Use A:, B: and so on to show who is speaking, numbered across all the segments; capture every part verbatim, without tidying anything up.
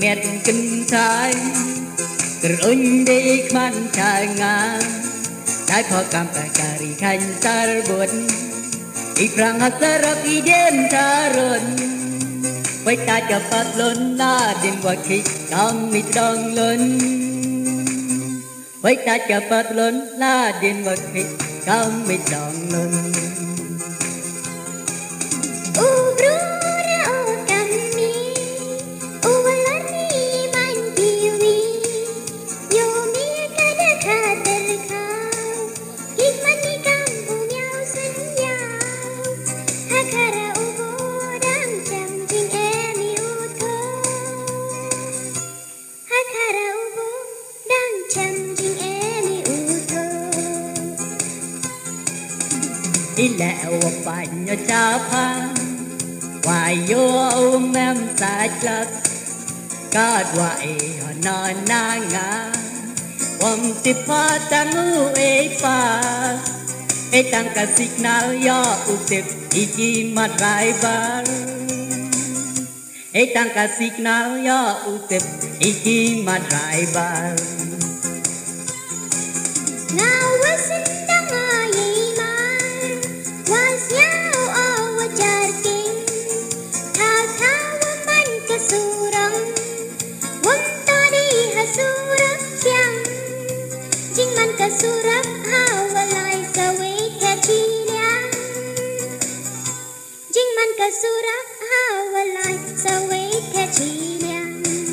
A: nghẹt kinh thái Kerun di kman changa Dai kho kam ka kari khan tar bun Ikrang hasarap iden tarun Wai ta japat lon na din wakik kam mit dong lon Wai ta japat lon na din wakik kam mit dong lon Đi lẹo phải nhớ cha pha Hoài vô ôm em xa chất Có đoại họ nói na ngã Wam tip pa tang u e pa E tang ka signal yo u tip iki mat rai bar E tang ka signal yo u tip iki mat rai bar
B: Now wasin dang ay was yaw o wajarking Thao thao man kasurang Wam tadi hasurang siang Jing man kasurang hawalay sawe kachi liang Jing man kasurang hawalay sawe kachi liang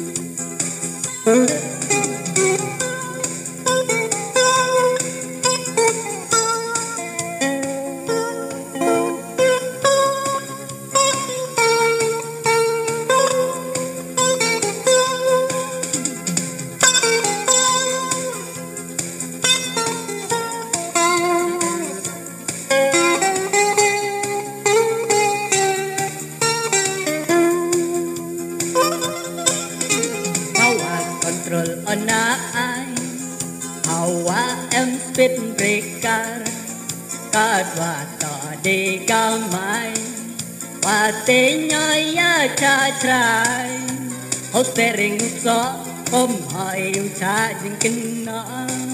A: Na ai hawa em speed breaker ka dwa to de ka mai wa te nhoi ya cha trai ho steering so om hai u cha jing kin na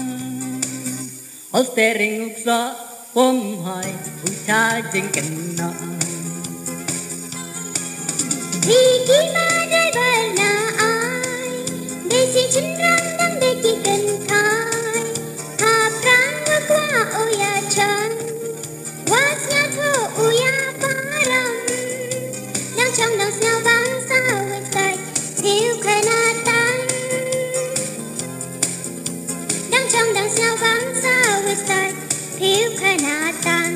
A: ho steering so om hai u cha jing kin na
B: Riki ma driver na ai desi chinrang dang deki kan khai ha prang kwa oya chan was nya tho oya param dang chong dang sao vang sao with sai thiếu khai na tan dang chong dang sao vang sao with sai thiếu khai na tan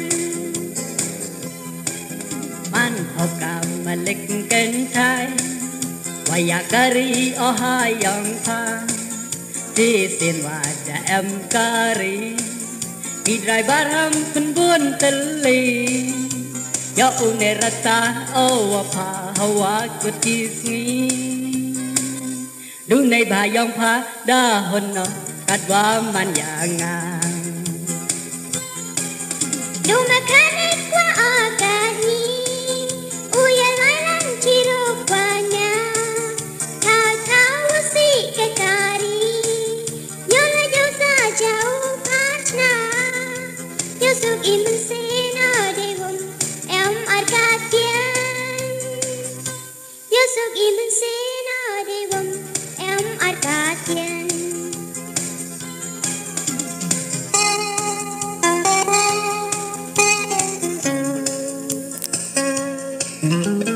A: man ho ka malik kan thai Waya kari oh hayang pa Di sin wajah em kari Di driver ham pun bun teli Ya une rasa oh apa hawa kutisni Dunai bayang pa dahon no kadwa man yangan
B: Du mekanik wa agani Uya lailan ciruk banyak Yusuf iman sena devon em arkadian Yusuf iman sena devon em arkadian
A: Mm-hmm.